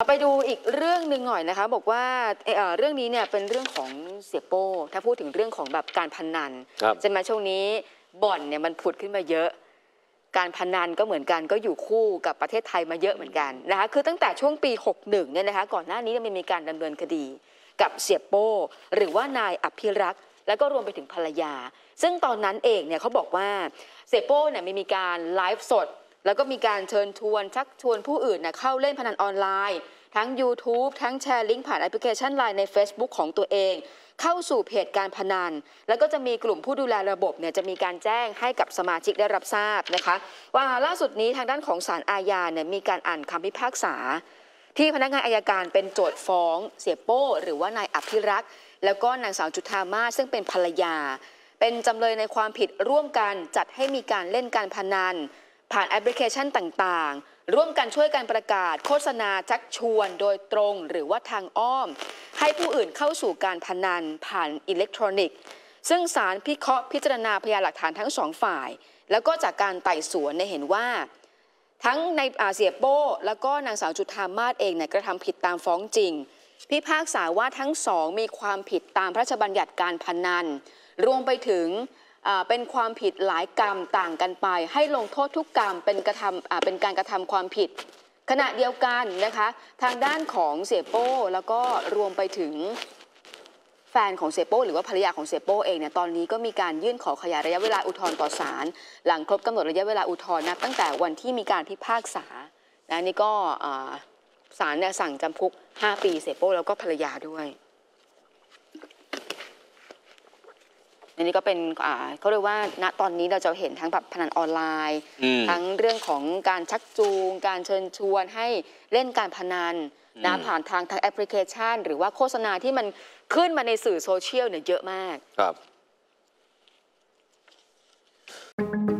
ไปดูอีกเรื่องหนึ่งหน่อยนะคะบอกว่าเรื่องนี้เนี่ยเป็นเรื่องของเสียโป้ถ้าพูดถึงเรื่องของแบบการพนันใช่ไหมช่วงนี้บ่อนเนี่ยมันผุดขึ้นมาเยอะการพนันก็เหมือนกันก็อยู่คู่กับประเทศไทยมาเยอะเหมือนกันนะคะคือตั้งแต่ช่วงปี61เนี่ยนะคะก่อนหน้านี้มันมีการดำเนินคดีกับเสียโป้หรือว่านายอภิรักษ์แล้วก็รวมไปถึงภรรยาซึ่งตอนนั้นเองเนี่ยเขาบอกว่าเสียโป้เนี่ยมีการไลฟ์สดแล้วก็มีการเชิญชวนชักชวนผู้อื่นเข้าเล่นพนันออนไลน์ทั้ง YouTube ทั้งแชร์ลิงก์ผ่านแอปพลิเคชัน LINE ใน Facebook ของตัวเองเข้าสู่เพจการพนันแล้วก็จะมีกลุ่มผู้ดูแลระบบเนี่ยจะมีการแจ้งให้กับสมาชิกได้รับทราบนะคะว่าล่าสุดนี้ทางด้านของศาลอาญาเนี่ยมีการอ่านคำพิพากษาที่พนักงานอัยการเป็นโจทก์ฟ้องเสียโป้หรือว่านายอภิรักษ์แล้วก็นางสาวจุฑามาศซึ่งเป็นภรรยาเป็นจำเลยในความผิดร่วมกันจัดให้มีการเล่นการพนันผ่านแอปพลิเคชันต่างๆร่วมกันช่วยการประกาศโฆษณาชักชวนโดยตรงหรือว่าทางอ้อมให้ผู้อื่นเข้าสู่การพนันผ่านอิเล็กทรอนิกส์ซึ่งศาลพิจารณาพยานหลักฐานทั้งสองฝ่ายแล้วก็จากการไต่สวนเห็นว่าทั้งในเสียโป้แล้วก็นางสาวจุฑามาศเองกระทำผิดตามฟ้องจริงพิพากษาว่าทั้งสองมีความผิดตามพระราชบัญญัติการพนันรวมไปถึงเป็นความผิดหลายกรรมต่างกันไปให้ลงโทษทุกกรรมเป็นการกระทำความผิดขณะเดียวกันนะคะทางด้านของเสียโป้แล้วก็รวมไปถึงแฟนของเสียโป้หรือว่าภรรยาของเสียโป้เองเนี่ยตอนนี้ก็มีการยื่นขอขยายระยะเวลาอุทธรณ์ต่อศาลหลังครบกำหนดระยะเวลาอุทธรณ์นับตั้งแต่วันที่มีการพิพากษานะนี่ก็ศาลเนี่ยสั่งจำคุก5 ปีเสียโป้แล้วก็ภรรยาด้วยอันนี้ก็เป็นเขาเรียกว่าณตอนนี้เราจะเห็นทั้งแบบพนันออนไลน์ทั้งเรื่องของการชักจูงการเชิญชวนให้เล่นการพนันผ่านทางแอปพลิเคชันหรือว่าโฆษณาที่มันขึ้นมาในสื่อโซเชียลเนี่ยเยอะมากครับ